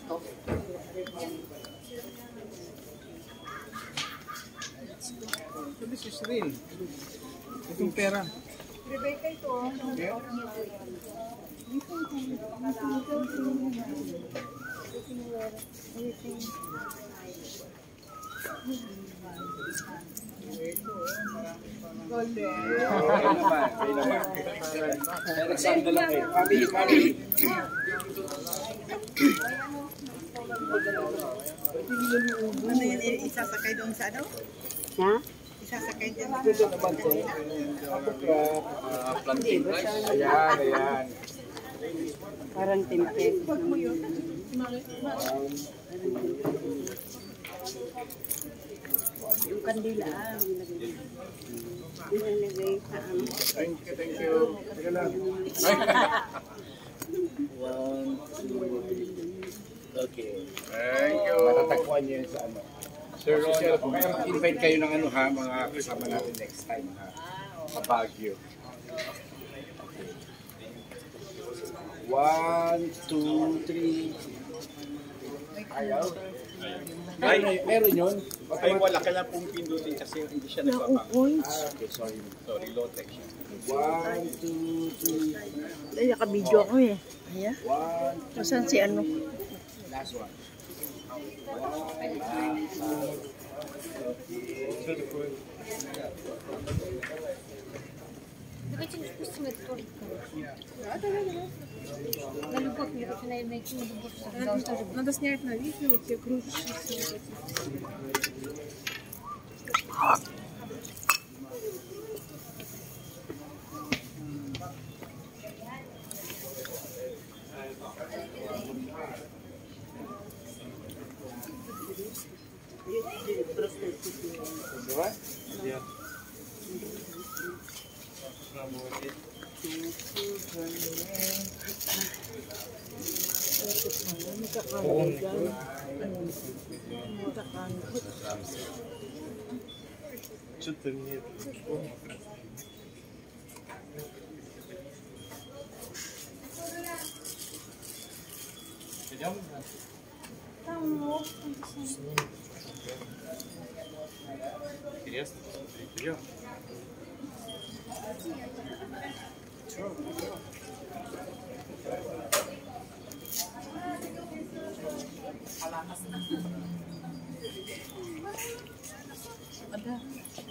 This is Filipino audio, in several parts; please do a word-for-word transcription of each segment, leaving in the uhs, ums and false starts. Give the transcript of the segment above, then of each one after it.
to. Sabi si Srin. Itong pera. Rebecca ito. Yeah. Alexander lang eh. Family, family. Ano yun, isasakay doon sa ano? Ha? Isasakay dyan. Ito naman to. Planting rice. Ayan, ayan. Parang tempe. Yung kandila ah. Nilalagay sa ano. Thank you, thank you. Teka lang. One, two, okay. Thank you. Matatagpuan niyo yun sa ano. Sir Ron, kaya mag-invite kayo ng ano ha, mga kasama natin next time ha. Sa Baguio. One, two, three. Ayaw. Ay, meron yun. Ay, wala ka lang pong pindutin kasi hindi siya nagpapang. Ah, okay, sorry. Sorry, low tech siya. One, two, three. Ay, naka-video ako eh. Ayan. One, Saan si ano? last one. Давайте спустим это тоже. Да, да, да. На любовь мне лучше найти на любовь. Надо, надо снять на видео те кружащиеся. Что-то нет. Идем? Интересно? Идем. Ada.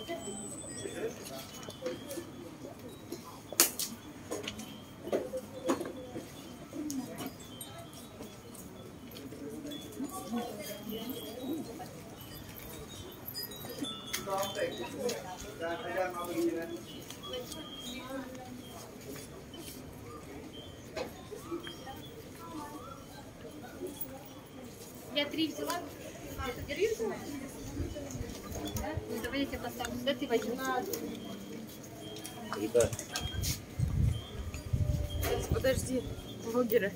Я три взяла. Это три взяла? Да? Ну, давай я тебя поставлю сюда, ты возьми. Ребят. Подожди, блогеры.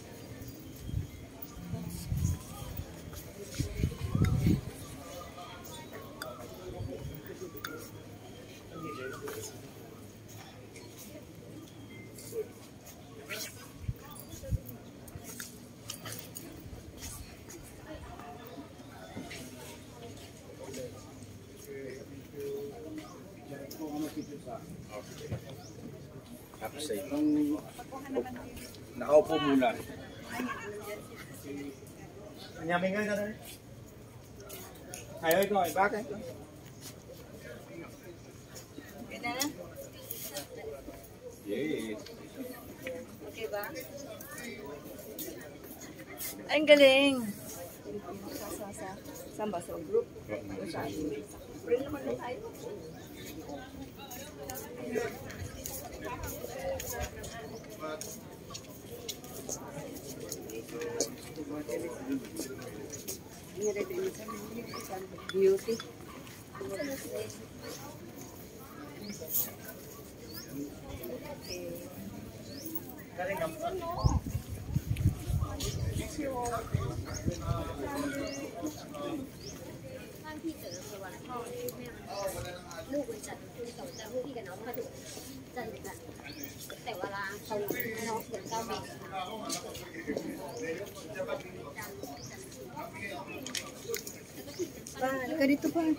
Tapos ay itong nakaupo muna. Nhà mình ơi ra đây. Thầy ơi gọi bác ấy. Yes. Okay ba? Ang galing. Sa sa sa saan ba sa group? Sa friend naman na tayo. Beauty. Lưu quần trần, tôi tỏ ra hô khi cả nó mà được dần được ạ. แต่เวลาเขาน้องเกิดเก้าเมษา Pa, ganito pa.